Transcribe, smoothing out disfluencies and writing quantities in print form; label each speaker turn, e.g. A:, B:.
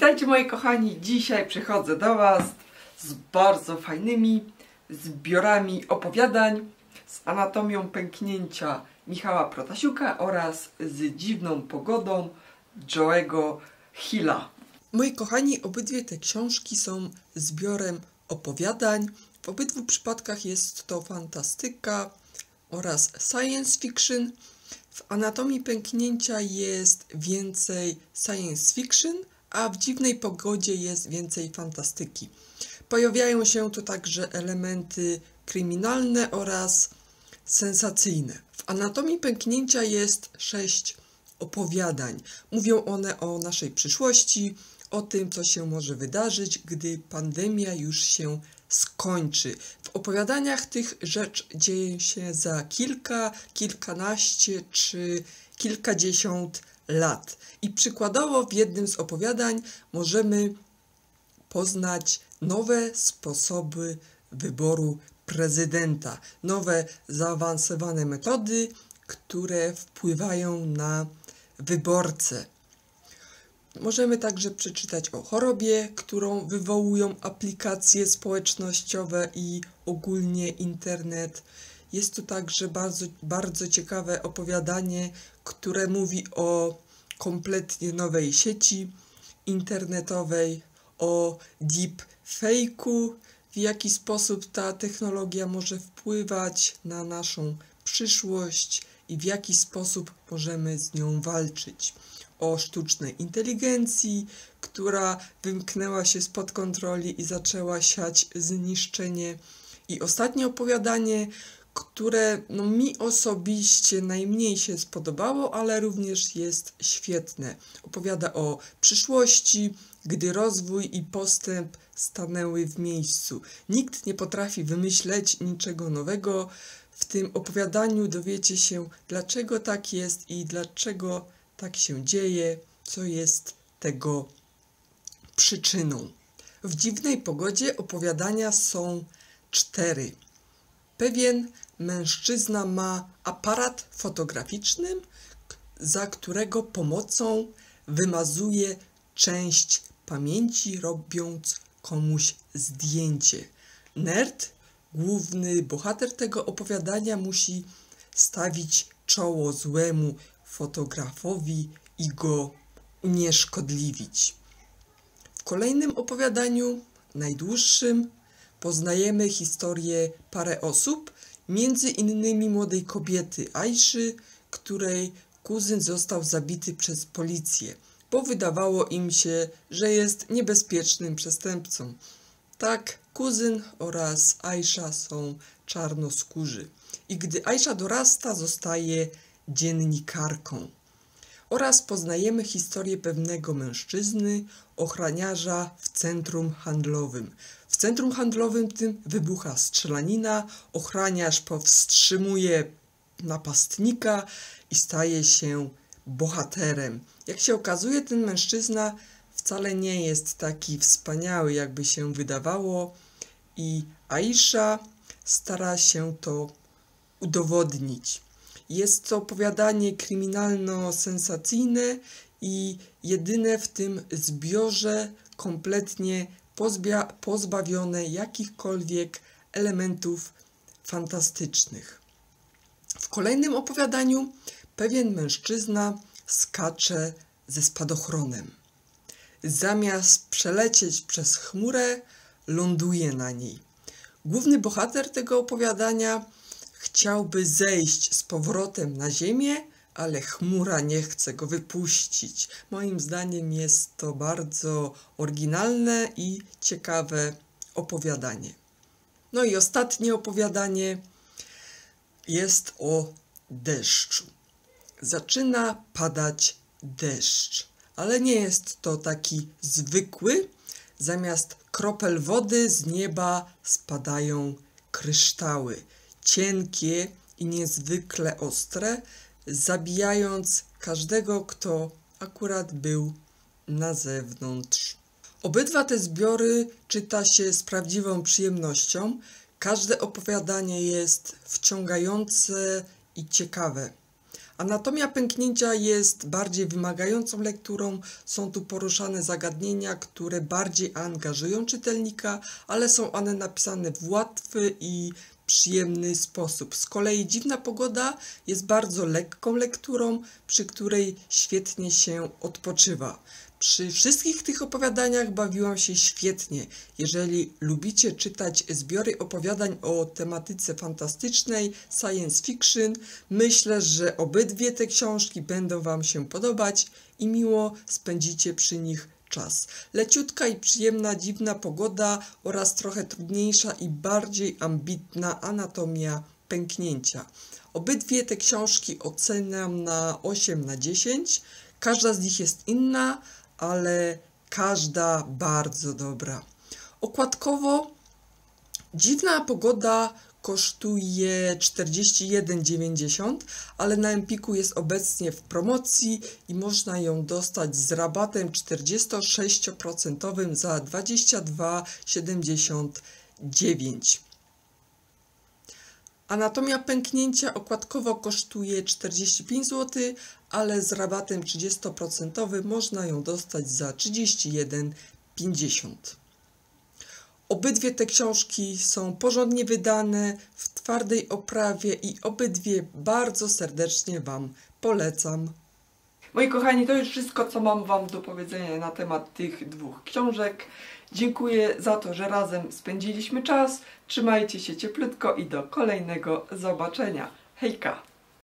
A: Witajcie moi kochani, dzisiaj przychodzę do Was z bardzo fajnymi zbiorami opowiadań, z anatomią pęknięcia Michała Protasiuka oraz z dziwną pogodą Joe'ego Hilla. Moi kochani, obydwie te książki są zbiorem opowiadań. W obydwu przypadkach jest to fantastyka oraz science fiction. W anatomii pęknięcia jest więcej science fiction, a w dziwnej pogodzie jest więcej fantastyki. Pojawiają się tu także elementy kryminalne oraz sensacyjne. W anatomii pęknięcia jest 6 opowiadań. Mówią one o naszej przyszłości, o tym, co się może wydarzyć, gdy pandemia już się skończy. W opowiadaniach tych rzecz dzieje się za kilka, kilkanaście czy kilkadziesiąt lat. I przykładowo w jednym z opowiadań możemy poznać nowe sposoby wyboru prezydenta, nowe zaawansowane metody, które wpływają na wyborcę. Możemy także przeczytać o chorobie, którą wywołują aplikacje społecznościowe i ogólnie internet. Jest tu także bardzo ciekawe opowiadanie, które mówi o kompletnie nowej sieci internetowej, o deepfake'u, w jaki sposób ta technologia może wpływać na naszą przyszłość i w jaki sposób możemy z nią walczyć. O sztucznej inteligencji, która wymknęła się spod kontroli i zaczęła siać zniszczenie. I ostatnie opowiadanie, które mi osobiście najmniej się spodobało, ale również jest świetne. Opowiada o przyszłości, gdy rozwój i postęp stanęły w miejscu. Nikt nie potrafi wymyśleć niczego nowego. W tym opowiadaniu dowiecie się, dlaczego tak jest i dlaczego tak się dzieje, co jest tego przyczyną. W dziwnej pogodzie opowiadania są 4. Pewien mężczyzna ma aparat fotograficzny, za którego pomocą wymazuje część pamięci, robiąc komuś zdjęcie. Nerd, główny bohater tego opowiadania, musi stawić czoło złemu fotografowi i go unieszkodliwić. W kolejnym opowiadaniu, najdłuższym, poznajemy historię parę osób, między innymi młodej kobiety Aiszy, której kuzyn został zabity przez policję, bo wydawało im się, że jest niebezpiecznym przestępcą. Tak, kuzyn oraz Aisza są czarnoskórzy. I gdy Aisza dorasta, zostaje dziennikarką. Oraz poznajemy historię pewnego mężczyzny, ochroniarza w centrum handlowym. W centrum handlowym tym wybucha strzelanina, ochroniarz powstrzymuje napastnika i staje się bohaterem. Jak się okazuje, ten mężczyzna wcale nie jest taki wspaniały, jakby się wydawało, i Aisza stara się to udowodnić. Jest to opowiadanie kryminalno-sensacyjne i jedyne w tym zbiorze kompletnie pozbawione jakichkolwiek elementów fantastycznych. W kolejnym opowiadaniu pewien mężczyzna skacze ze spadochronem. Zamiast przelecieć przez chmurę, ląduje na niej. Główny bohater tego opowiadania chciałby zejść z powrotem na ziemię, ale chmura nie chce go wypuścić. Moim zdaniem jest to bardzo oryginalne i ciekawe opowiadanie. No i ostatnie opowiadanie jest o deszczu. Zaczyna padać deszcz, ale nie jest to taki zwykły. Zamiast kropel wody z nieba spadają kryształy. Cienkie i niezwykle ostre, zabijając każdego, kto akurat był na zewnątrz. Obydwa te zbiory czyta się z prawdziwą przyjemnością. Każde opowiadanie jest wciągające i ciekawe. Anatomia pęknięcia jest bardziej wymagającą lekturą. Są tu poruszane zagadnienia, które bardziej angażują czytelnika, ale są one napisane w łatwy i przyjemny sposób. Z kolei Dziwna pogoda jest bardzo lekką lekturą, przy której świetnie się odpoczywa. Przy wszystkich tych opowiadaniach bawiłam się świetnie. Jeżeli lubicie czytać zbiory opowiadań o tematyce fantastycznej, science fiction, myślę, że obydwie te książki będą Wam się podobać i miło spędzicie przy nich czas. Leciutka i przyjemna Dziwna pogoda oraz trochę trudniejsza i bardziej ambitna Anatomia pęknięcia. Obydwie te książki oceniam na 8 na 10. Każda z nich jest inna, ale każda bardzo dobra. Okładkowo Dziwna pogoda kosztuje 41,90, ale na Empiku jest obecnie w promocji i można ją dostać z rabatem 46% za 22,79. Anatomia pęknięcia okładkowo kosztuje 45 zł, ale z rabatem 30% można ją dostać za 31,50. Obydwie te książki są porządnie wydane, w twardej oprawie i obydwie bardzo serdecznie Wam polecam. Moi kochani, to już wszystko, co mam Wam do powiedzenia na temat tych dwóch książek. Dziękuję za to, że razem spędziliśmy czas. Trzymajcie się cieplutko i do kolejnego zobaczenia. Hejka!